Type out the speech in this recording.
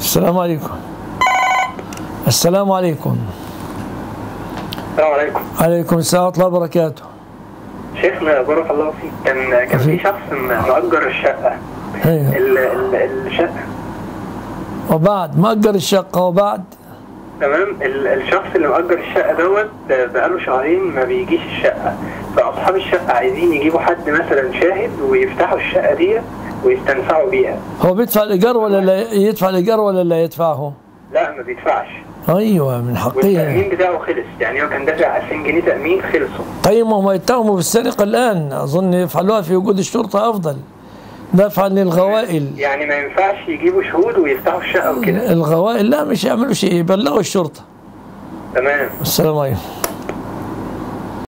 السلام عليكم. السلام عليكم. السلام عليكم. عليكم السلام ورحمة الله وبركاته. شيخنا بارك الله فيك، كان في شخص مأجر الشقة. ايوه. الشقة وبعد مأجر الشقة وبعد تمام. الشخص اللي مأجر الشقة دوت بقاله شهرين ما بيجيش الشقة، فأصحاب الشقة عايزين يجيبوا حد مثلا شاهد ويفتحوا الشقة دي ويستنفعوا بيها. هو بيدفع الإيجار ولا لا يدفع الإيجار ولا لا يدفعه؟ لا ما بيدفعش. ايوه من حقه. والتأمين بتاعه خلص، يعني هو كان دافع 2000 جنيه تأمين خلصوا. طيب ما هم يتهموا بالسرقة الآن، أظن يفعلوها في وجود الشرطة أفضل دفعا للغوائل. يعني ما ينفعش يجيبوا شهود ويفتحوا الشقة وكده؟ الغوائل لا مش يعملوا شيء، يبلغوا الشرطة. تمام. السلام عليكم.